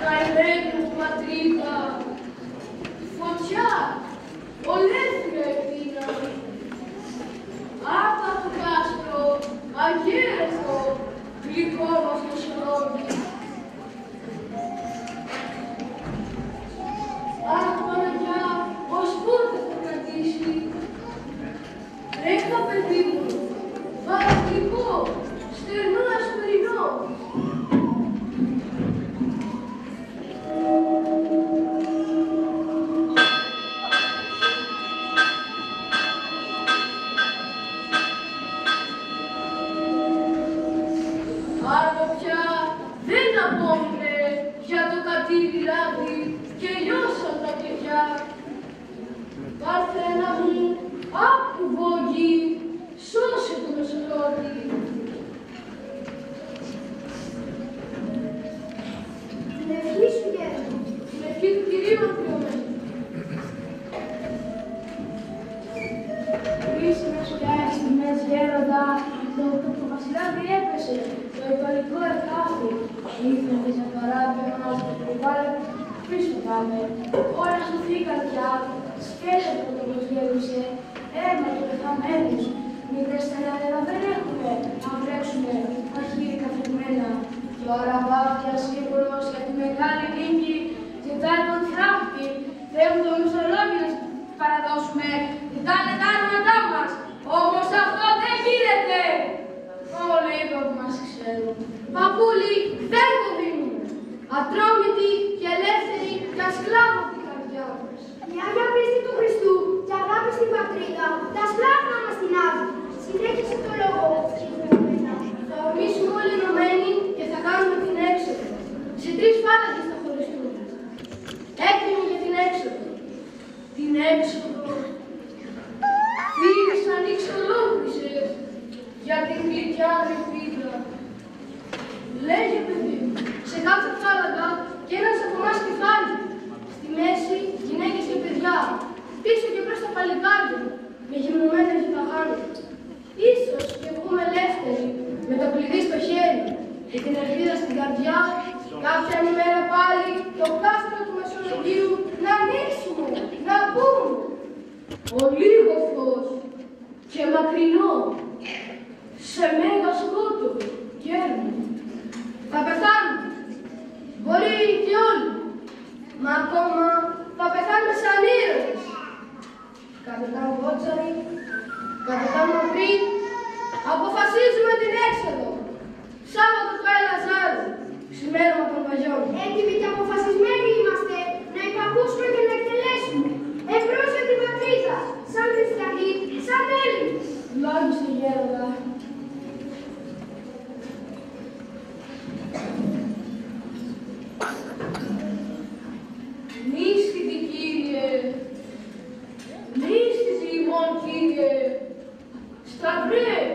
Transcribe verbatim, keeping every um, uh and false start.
καημένη μου πατρίδα, φωτιά, ολέθρια ευθύνα. Απ' το κάστρο, αγέρευτο, γλυκό μας το σωρόβι. Αχ, Παναγιά, ως πότε θα κρατήσει. Τρέχα, παιδί μου, βαρακτικό, στερνό ασπρινό. Άλλο πια δεν απόμεινε για το κατήρι ράδι και λιώσαν τα κεριά. Παρθένα μου, άκου βόγγι, σώσε το μεσολόγγι. Την ευχή σου, γέροντα. Την ευχή του Κυρίου Ανδριωμένη. Κρίσιμες πια στιγμές, γέροντα, το το βασιλάδι έπεσε, το υπαλλικό ερχάθη. Ήρθατε σαν παράπια μας, το υπάλληλο πίσω πάμε. Όλα σωθήκαν πια, σκέφτεται το πως γέρουσε, αίμα και πεθαμένους. Μικρές στα νεαρά δεν έχουμε, να βρέξουμε τα χείλη καθημένα. Και ο Αραβάθια σίγουρος για τη μεγάλη νίκη ζητάει τον θράπτη. Θέλουν το μισολόγιο να παραδώσουμε, ζητάνε τα άρματά μας. Όμως αυτό δεν γίνεται. Όλοι είπα που μας ξέρουν. Παππούλοι δεν το δίνουν. Ατρόμητοι και ελεύθεροι και ασκλάβωτοι καρδιά μας. Η Άγια Πίστη του Χριστού και αγάπη στην πατρίδα, τα σπλάχνα μας την άδει. Συνέχισε το λόγο, κύριε Παππούλα. Θα ορμήσουμε όλοι ενωμένοι και θα κάνουμε την έξοδο. Σε τρεις φάλαγγες θα χωριστούμε. Έτοιμοι για την έξοδο. Την έξοδο. Φύγες να ανοίξει ολόκλησες για την γλυκιά ρηφίδα. Λέγε, παιδί μου, σε κάθε φάλαγγα και ένας από εμάς κεφάλι. Στη μέση γυναίκες και παιδιά. Πίσω και προς τα παλικάρια, με γυμνωμένες ζηταγάνες. Ίσως και βγούμε ελεύθεροι, με το κλειδί στο χέρι και την ελπίδα στην καρδιά, κάποια ημέρα πάλι το κάστρο του Μεσολογγίου να ανοίξουμε, να μπούμε. Ο λίγο φως και μακρινό, σε μέγα σκότο και έρμο. Θα πεθάνουμε, μπορεί και όλοι, μα ακόμα θα πεθάνουμε σαν ήρωες. Καπετάν Βότσαρη, Καπετάν Μαυρί, αποφασίζουμε την έξοδο. Σάββατο του Ελαζάρου, ξημέρωμα των Βαγιών. Έτοιμοι και αποφασισμένοι είμαστε να υπακούσουμε και να εκτελέσουμε. Εμπρός για την πατρίδα, σαν χριστιανοί, σαν Έλληνες. Λόγισε, γέροντα. Νύσχητη, Κύριε, νύσχητη ημών, Κύριε, σταυρέ,